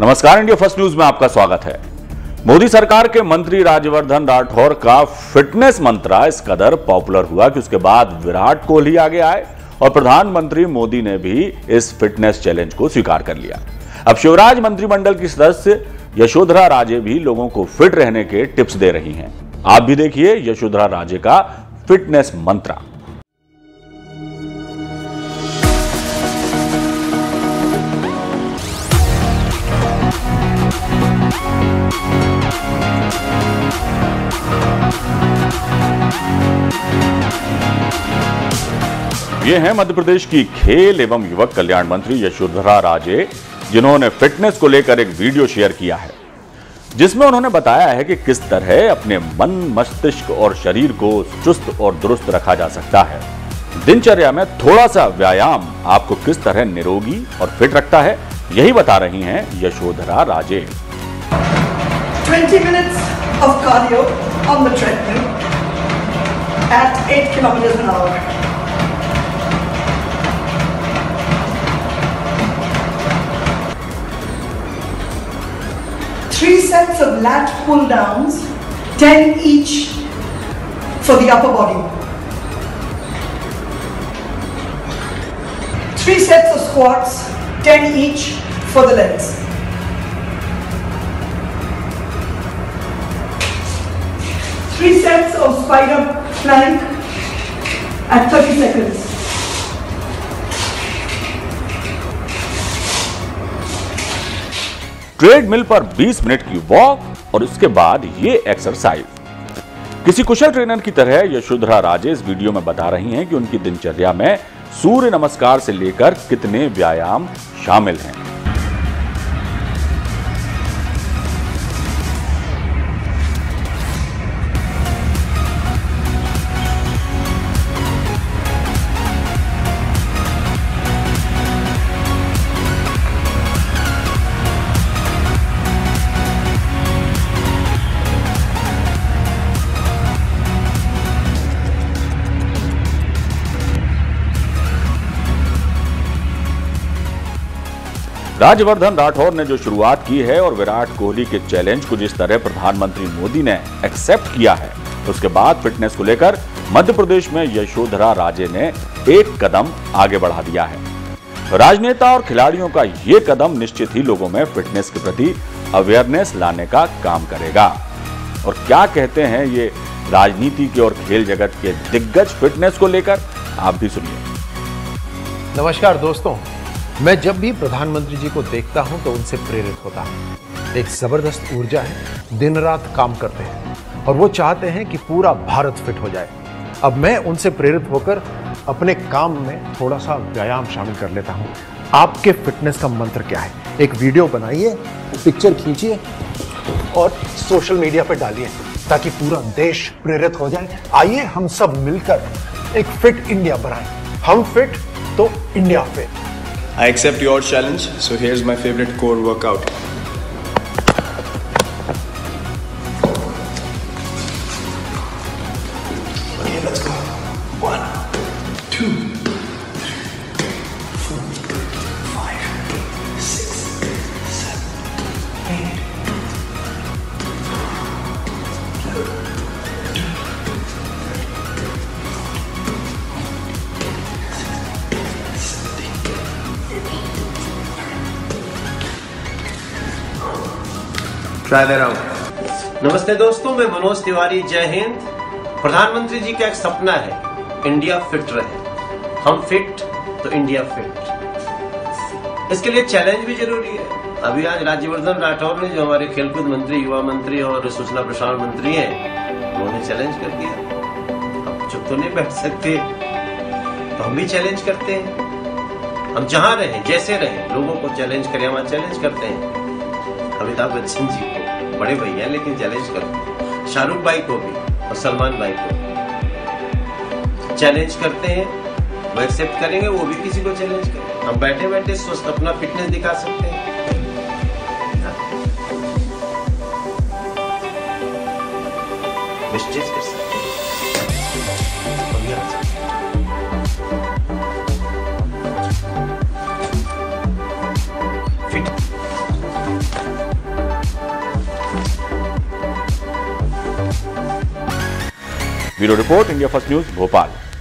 नमस्कार, India first news में आपका स्वागत है। मोदी सरकार के मंत्री राज्यवर्धन राठौर का फिटनेस मंत्र इस कदर पॉपुलर हुआ कि उसके बाद विराट कोहली आगे आए और प्रधानमंत्री मोदी ने भी इस फिटनेस चैलेंज को स्वीकार कर लिया। अब शिवराज मंत्रिमंडल की सदस्य यशोधरा राजे भी लोगों को फिट रहने के टिप्स दे रही हैं। आप भी देखिए यशोधरा राजे का फिटनेस मंत्र। ये हैं मध्य प्रदेश की खेल एवं युवक कल्याण मंत्री यशोधरा राजे, जिन्होंने फिटनेस को लेकर एक वीडियो शेयर किया है, जिसमें उन्होंने बताया है कि किस तरह अपने मन, मस्तिष्क और शरीर को चुस्त और दुरुस्त रखा जा सकता है। दिनचर्या में थोड़ा सा व्यायाम आपको किस तरह निरोगी और फिट रखता है, यही बता रही हैं Yashodhara Raje. 20 minutes of cardio on the treadmill at 8 kilometers an hour. 3 sets of lat pull downs, 10 each for the upper body. 3 sets of squats, 10 each for the legs. 3 sets of spider plank at 30 seconds. Treadmill पर 20 minute की walk और उसके बाद ये exercise. किसी कुशल trainer की तरह यशोधरा राजे इस वीडियो में बता रही हैं कि उनकी दिनचर्या में सूर्य नमस्कार से लेकर कितने व्यायाम शामिल हैं। राज्यवर्धन राठौर ने जो शुरुआत की है और विराट कोहली के चैलेंज को जिस तरह प्रधानमंत्री मोदी ने एक्सेप्ट किया है, उसके बाद फिटनेस को लेकर मध्य प्रदेश में यशोधरा राजे ने एक कदम आगे बढ़ा दिया है। राजनेता और खिलाड़ियों का यह कदम निश्चित ही लोगों में फिटनेस के प्रति अवेयरनेस लाने का काम करेगा। और क्या कहते हैं ये राजनीति के और खेल जगत के दिग्गज फिटनेस को लेकर, आप भी सुनिए। नमस्कार दोस्तों, मैं जब भी प्रधानमंत्री जी को देखता हूं तो उनसे प्रेरित होता हूं। एक जबरदस्त ऊर्जा है, दिन रात काम करते हैं और वो चाहते हैं कि पूरा भारत फिट हो जाए। अब मैं उनसे प्रेरित होकर अपने काम में थोड़ा सा व्यायाम शामिल कर लेता हूं। आपके फिटनेस का मंत्र क्या है? एक वीडियो बनाइए, पिक्चर खींचिए और सोशल मीडिया पर डालिए ताकि पूरा देश प्रेरित हो जाए। आइए हम सब मिलकर एक फिट इंडिया बनाएं। हम फिट तो India fit. I accept your challenge, so here's my favorite core workout. Okay, let's go. 1, 2, 3, 4, 5, 6, 7, 8. Try that out. नमस्ते दोस्तों, मैं मनोज तिवारी। जय हिंद। प्रधानमंत्री जी का एक सपना है, इंडिया फिट रहे। हम फिट तो इंडिया फिट। इसके लिए चैलेंज भी जरूरी है। अभी आज राज्यवर्धन राठौर ने, जो हमारे खेलकूद मंत्री, युवा मंत्री और सूचना प्रसारण मंत्री हैं, उन्होंने चैलेंज कर दिया। अब चुप तो नहीं बैठ सकते, तो हम भी चैलेंज करते हैं। हम जहां रहें, जैसे रहें, लोगों को चैलेंज करें। हम चैलेंज करते हैं अमिताभ बच्चन जी को, बड़े भैया लेकिन चैलेंज करते, शाहरुख भाई को भी और सलमान भाई को चैलेंज करते हैं। वो एक्सेप्ट करेंगे, वो भी किसी को चैलेंज करें। हम बैठे बैठे स्वस्थ अपना फिटनेस दिखा सकते हैं। निश्चित कर सकते हैं। Fit bureau report, India first news, Bhopal.